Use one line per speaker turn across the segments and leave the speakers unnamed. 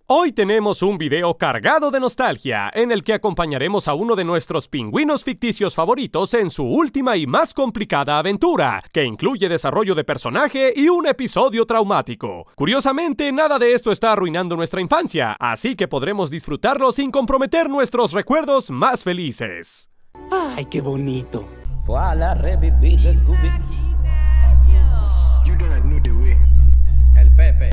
Hoy tenemos un video cargado de nostalgia, en el que acompañaremos a uno de nuestros pingüinos ficticios favoritos en su última y más complicada aventura, que incluye desarrollo de personaje y un episodio traumático. Curiosamente, nada de esto está arruinando nuestra infancia, así que podremos disfrutarlo sin comprometer nuestros recuerdos más felices.
¡Ay, qué bonito!
Voilà, revivir Scooby.
You don't know the way.
El Pepe.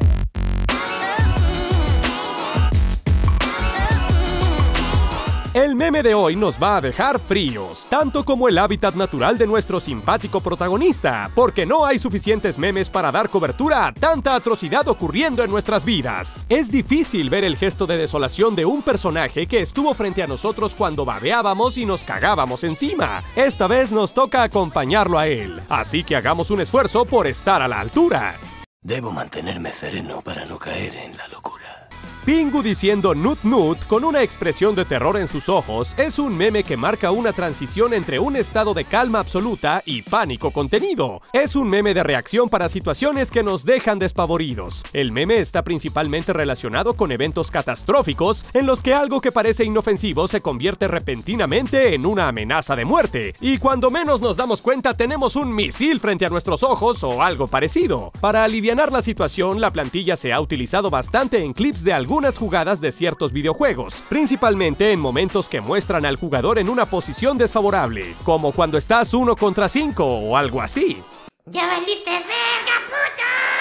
El meme de hoy nos va a dejar fríos, tanto como el hábitat natural de nuestro simpático protagonista, porque no hay suficientes memes para dar cobertura a tanta atrocidad ocurriendo en nuestras vidas. Es difícil ver el gesto de desolación de un personaje que estuvo frente a nosotros cuando babeábamos y nos cagábamos encima. Esta vez nos toca acompañarlo a él, así que hagamos un esfuerzo por estar a la altura.
Debo mantenerme sereno para no caer en la locura.
Pingu diciendo Nut Nut con una expresión de terror en sus ojos es un meme que marca una transición entre un estado de calma absoluta y pánico contenido. Es un meme de reacción para situaciones que nos dejan despavoridos. El meme está principalmente relacionado con eventos catastróficos en los que algo que parece inofensivo se convierte repentinamente en una amenaza de muerte, y cuando menos nos damos cuenta tenemos un misil frente a nuestros ojos o algo parecido. Para alivianar la situación, la plantilla se ha utilizado bastante en clips de algunas jugadas de ciertos videojuegos, principalmente en momentos que muestran al jugador en una posición desfavorable, como cuando estás 1 contra 5 o algo así.
¡Ya valiste verga, puto!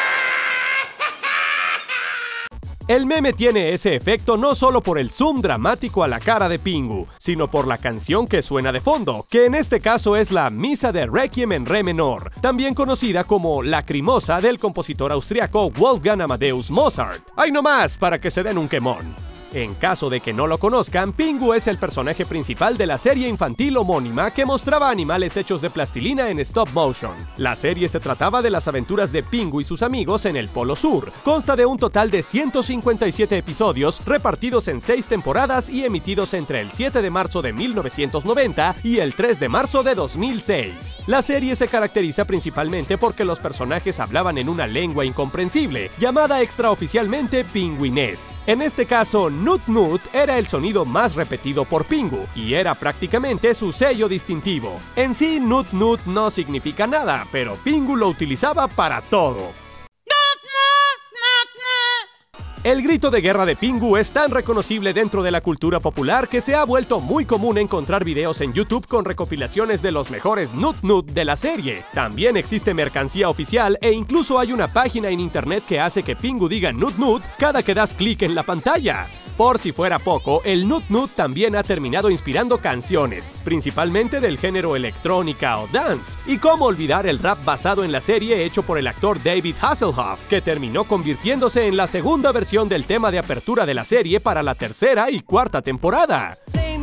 El meme tiene ese efecto no solo por el zoom dramático a la cara de Pingu, sino por la canción que suena de fondo, que en este caso es la Misa de Requiem en re menor, también conocida como Lacrimosa del compositor austriaco Wolfgang Amadeus Mozart. ¡Ay no más! Para que se den un quemón. En caso de que no lo conozcan, Pingu es el personaje principal de la serie infantil homónima que mostraba animales hechos de plastilina en stop motion. La serie se trataba de las aventuras de Pingu y sus amigos en el Polo Sur. Consta de un total de 157 episodios repartidos en 6 temporadas y emitidos entre el 7 de marzo de 1990 y el 3 de marzo de 2006. La serie se caracteriza principalmente porque los personajes hablaban en una lengua incomprensible, llamada extraoficialmente pingüinés. En este caso, Nut Nut era el sonido más repetido por Pingu, y era prácticamente su sello distintivo. En sí, Nut Nut no significa nada, pero Pingu lo utilizaba para todo. El grito de guerra de Pingu es tan reconocible dentro de la cultura popular que se ha vuelto muy común encontrar videos en YouTube con recopilaciones de los mejores Nut Nut de la serie. También existe mercancía oficial e incluso hay una página en internet que hace que Pingu diga Nut Nut cada que das clic en la pantalla. Por si fuera poco, el Nut Nut también ha terminado inspirando canciones, principalmente del género electrónica o dance. Y cómo olvidar el rap basado en la serie hecho por el actor David Hasselhoff, que terminó convirtiéndose en la segunda versión del tema de apertura de la serie para la tercera y cuarta temporada.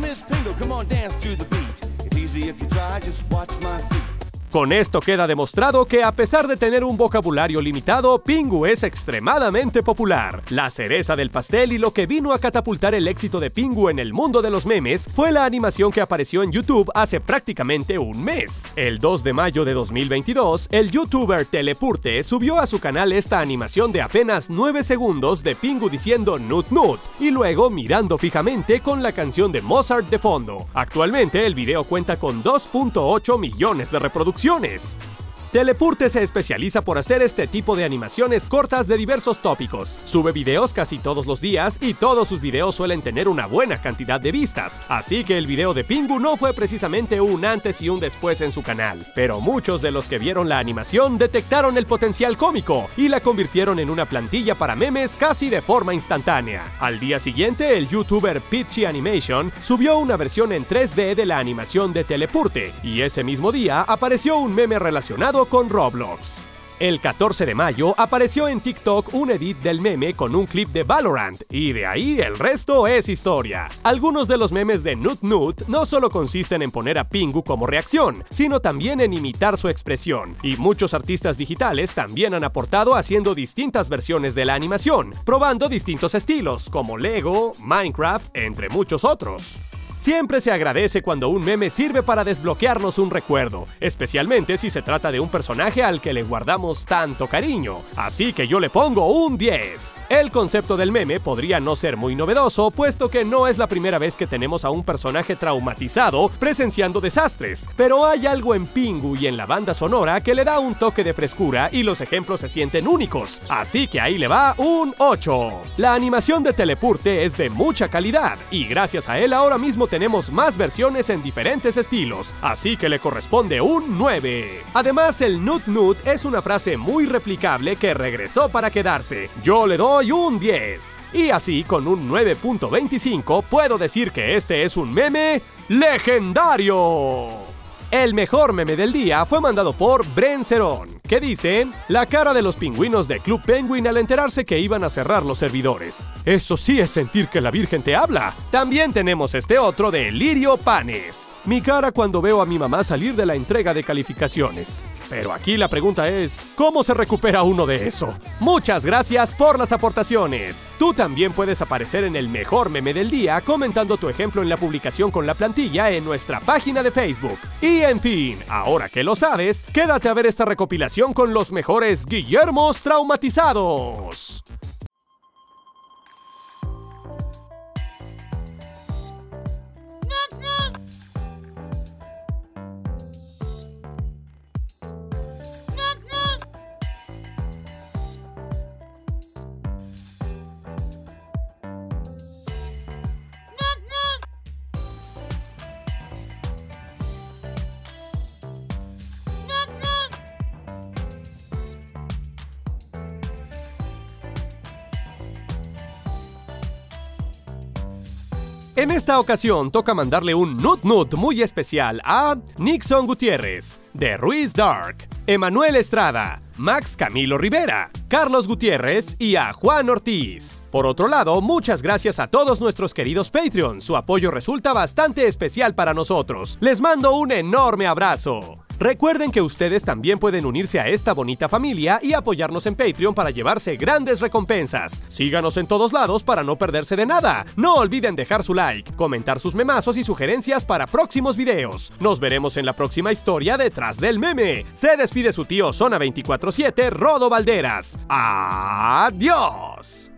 Con esto queda demostrado que a pesar de tener un vocabulario limitado, Pingu es extremadamente popular. La cereza del pastel y lo que vino a catapultar el éxito de Pingu en el mundo de los memes fue la animación que apareció en YouTube hace prácticamente un mes. El 2 de mayo de 2022, el youtuber Telepurte subió a su canal esta animación de apenas 9 segundos de Pingu diciendo Nut Nut y luego mirando fijamente con la canción de Mozart de fondo. Actualmente el video cuenta con 2.8 millones de reproducciones. Telepurte se especializa por hacer este tipo de animaciones cortas de diversos tópicos. Sube videos casi todos los días y todos sus videos suelen tener una buena cantidad de vistas, así que el video de Pingu no fue precisamente un antes y un después en su canal. Pero muchos de los que vieron la animación detectaron el potencial cómico y la convirtieron en una plantilla para memes casi de forma instantánea. Al día siguiente, el youtuber Pitchy Animation subió una versión en 3D de la animación de Telepurte, y ese mismo día apareció un meme relacionado con Roblox. El 14 de mayo apareció en TikTok un edit del meme con un clip de Valorant, y de ahí el resto es historia. Algunos de los memes de Nut Nut no solo consisten en poner a Pingu como reacción, sino también en imitar su expresión, y muchos artistas digitales también han aportado haciendo distintas versiones de la animación, probando distintos estilos, como Lego, Minecraft, entre muchos otros. Siempre se agradece cuando un meme sirve para desbloquearnos un recuerdo, especialmente si se trata de un personaje al que le guardamos tanto cariño. Así que yo le pongo un 10. El concepto del meme podría no ser muy novedoso, puesto que no es la primera vez que tenemos a un personaje traumatizado presenciando desastres, pero hay algo en Pingu y en la banda sonora que le da un toque de frescura y los ejemplos se sienten únicos, así que ahí le va un 8. La animación de Telepurte es de mucha calidad y gracias a él ahora mismo tenemos más versiones en diferentes estilos, así que le corresponde un 9. Además, el Nut Nut es una frase muy replicable que regresó para quedarse. Yo le doy un 10. Y así, con un 9.25, puedo decir que este es un meme legendario. El mejor meme del día fue mandado por Bren Cerón, que dice: la cara de los pingüinos de Club Penguin al enterarse que iban a cerrar los servidores. Eso sí es sentir que la Virgen te habla. También tenemos este otro de Lirio Panes: mi cara cuando veo a mi mamá salir de la entrega de calificaciones. Pero aquí la pregunta es, ¿cómo se recupera uno de eso? Muchas gracias por las aportaciones. Tú también puedes aparecer en el mejor meme del día comentando tu ejemplo en la publicación con la plantilla en nuestra página de Facebook. Y en fin, ahora que lo sabes, quédate a ver esta recopilación con los mejores Guillermos traumatizados. En esta ocasión toca mandarle un Nut Nut muy especial a Nixon Gutiérrez, de Ruiz Dark, Emanuel Estrada, Max Camilo Rivera, Carlos Gutiérrez y a Juan Ortiz. Por otro lado, muchas gracias a todos nuestros queridos Patreons, su apoyo resulta bastante especial para nosotros. Les mando un enorme abrazo. Recuerden que ustedes también pueden unirse a esta bonita familia y apoyarnos en Patreon para llevarse grandes recompensas. Síganos en todos lados para no perderse de nada. No olviden dejar su like, comentar sus memazos y sugerencias para próximos videos. Nos veremos en la próxima historia detrás del meme. Se despide su tío Zona 24/7, Rodo Valderas. ¡Adiós!